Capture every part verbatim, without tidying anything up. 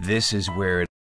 this is where it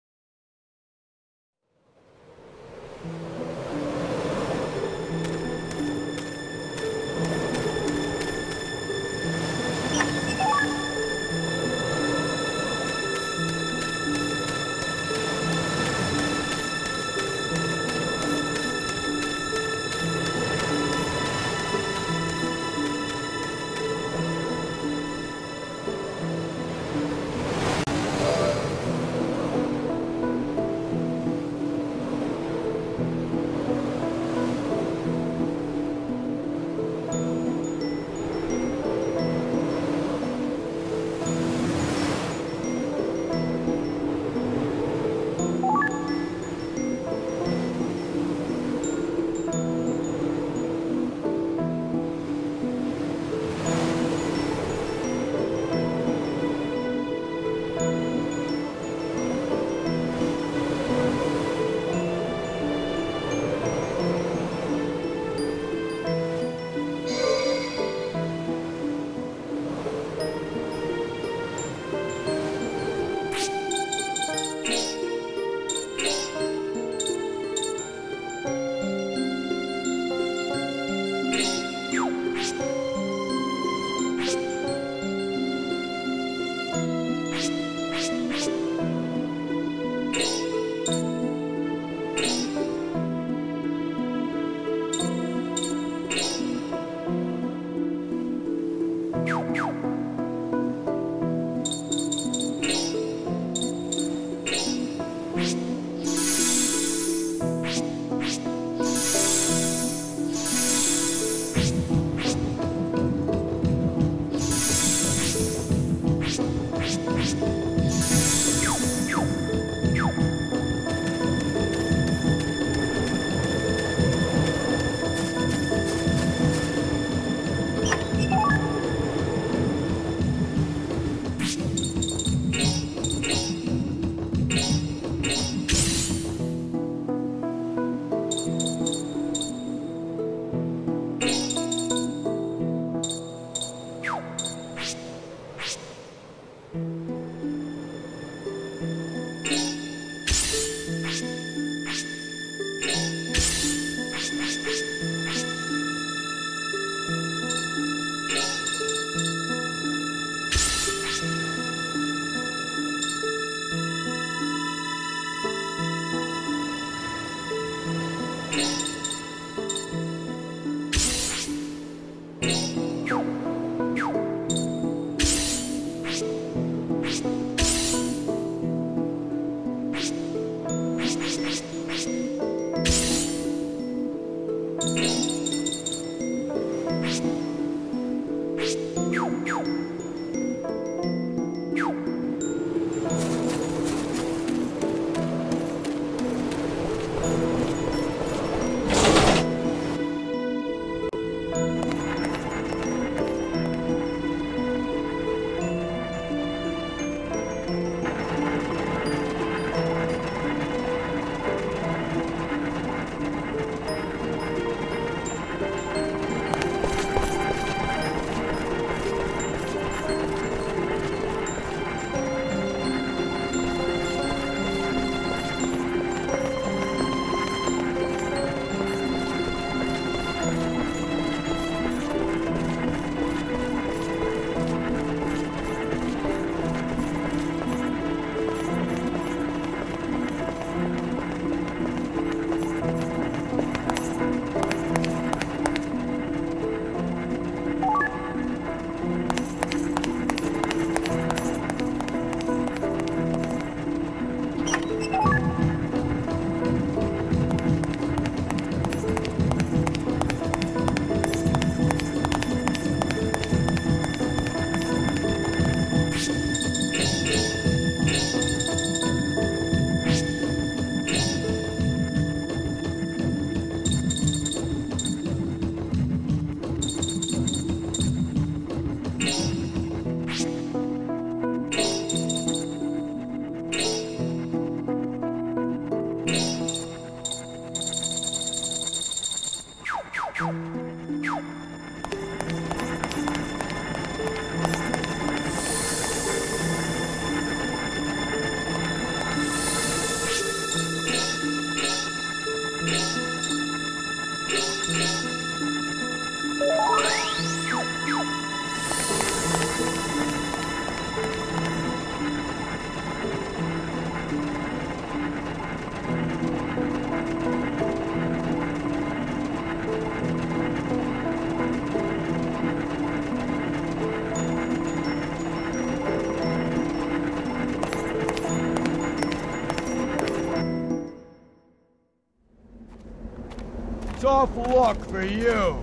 Tough luck for you.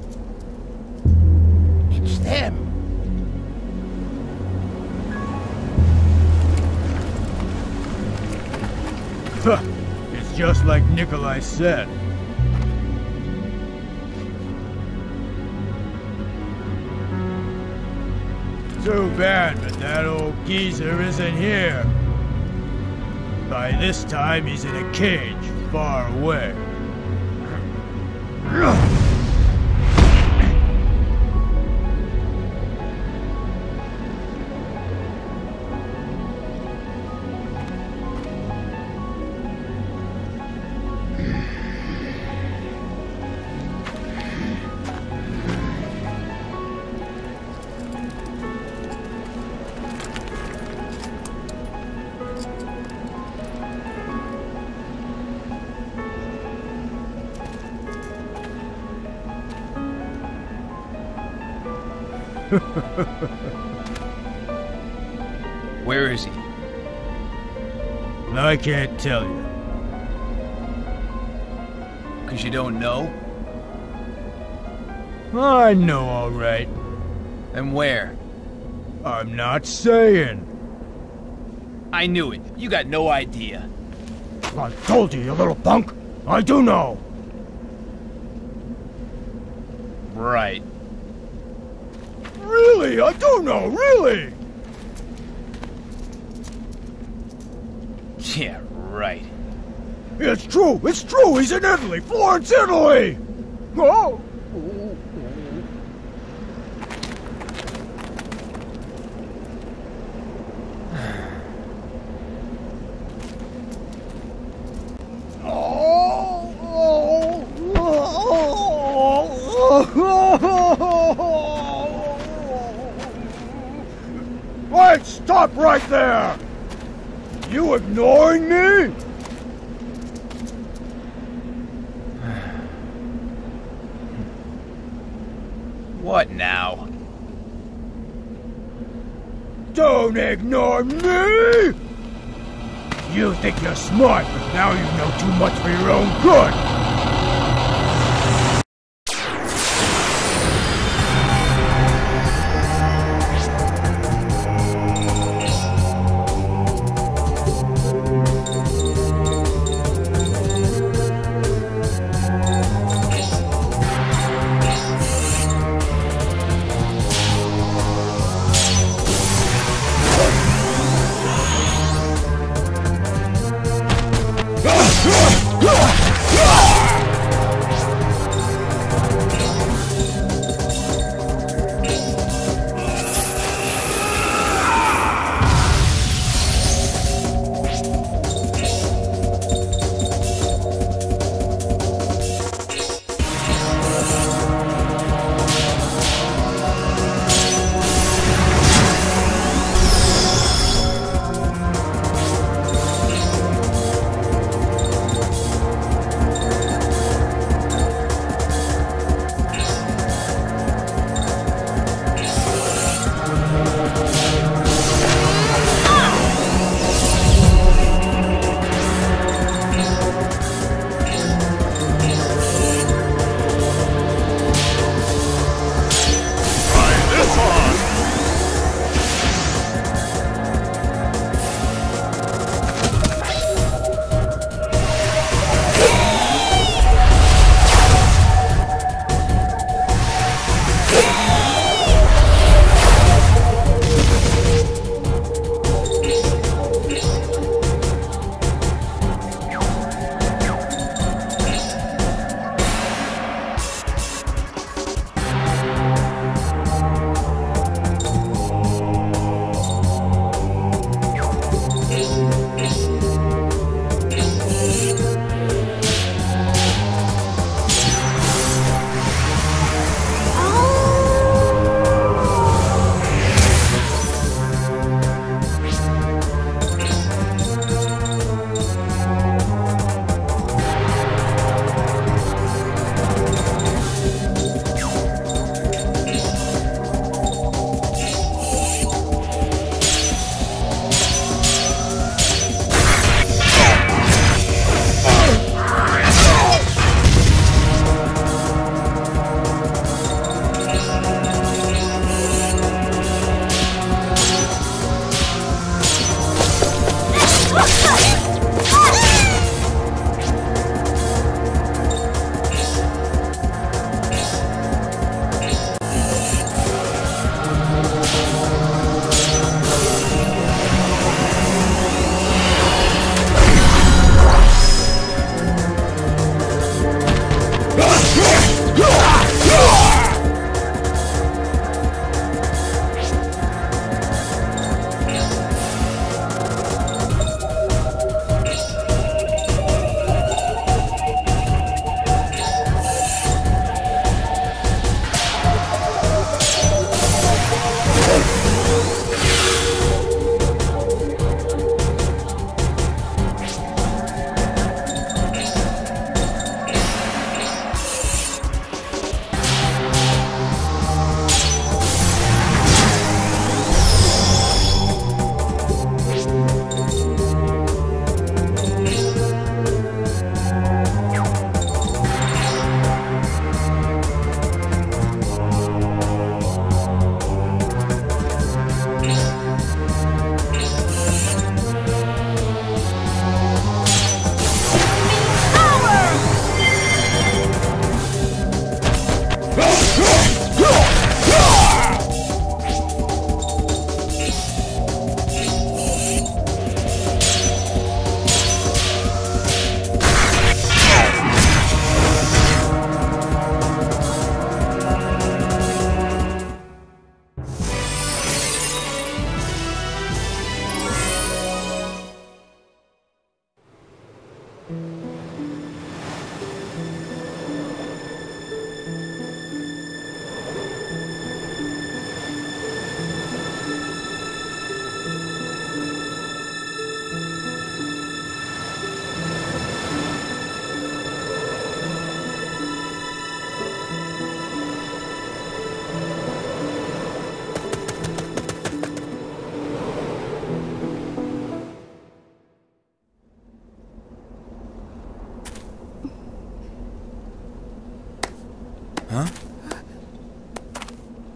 It's them. Huh. It's just like Nikolai said. Too bad, but that old geezer isn't here. By this time, he's in a cage, far away. Where is he? I can't tell you. Because you don't know? I know all right. And where? I'm not saying. I knew it. You got no idea. I told you, you little punk. I do know. Right. Really? I do know, really! Yeah, right. It's true, it's true, he's in Italy, Florence, Italy! Oh! Wait, stop right there! You ignoring me? What now? Don't ignore me! You think you're smart, but now you know too much for your own good! Ah!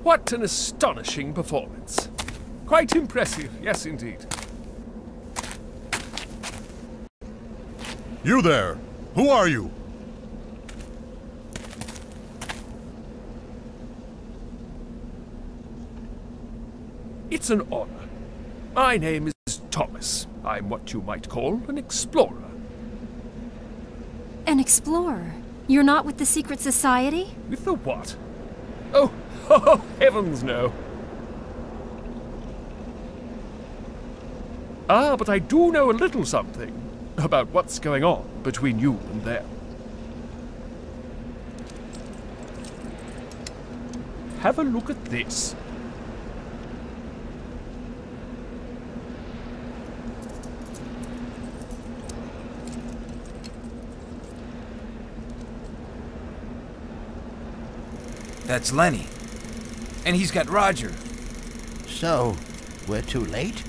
What an astonishing performance. Quite impressive, yes indeed. You there! Who are you? It's an honor. My name is Thomas. I'm what you might call an explorer. An explorer? You're not with the Secret Society? With the what? Oh, oh heavens no. Ah, but I do know a little something about what's going on between you and them. Have a look at this. That's Lenny. And he's got Roger. So, we're too late?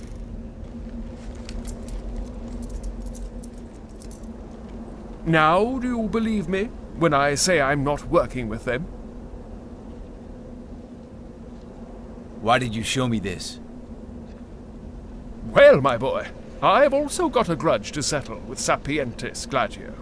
Now, do you believe me when I say I'm not working with them? Why did you show me this? Well, my boy, I've also got a grudge to settle with Sapientis Gladio.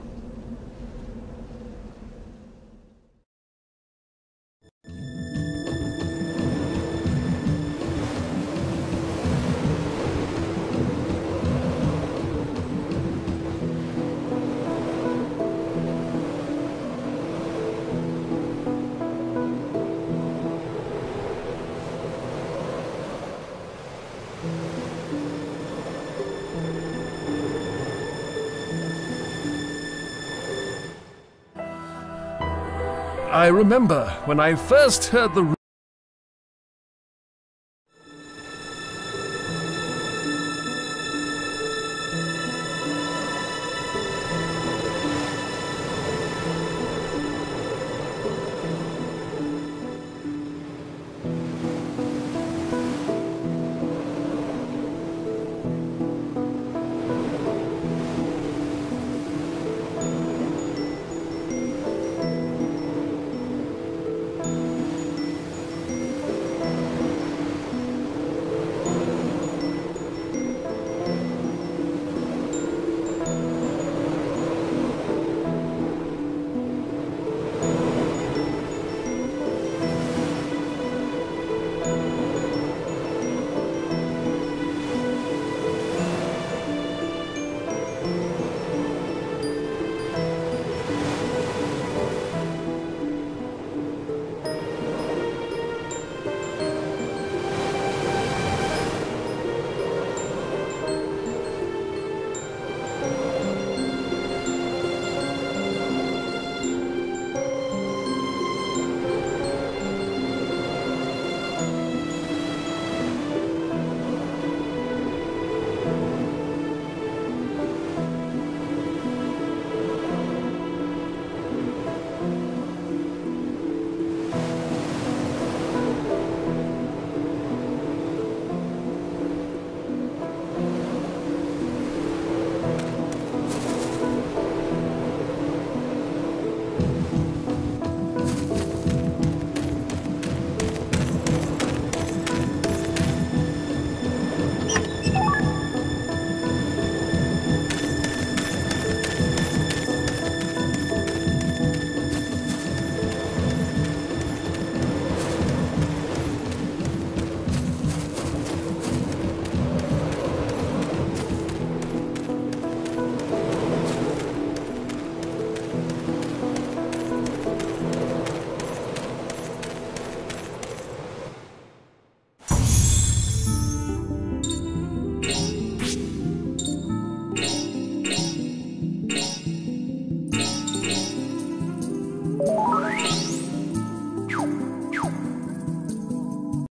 I remember when I first heard the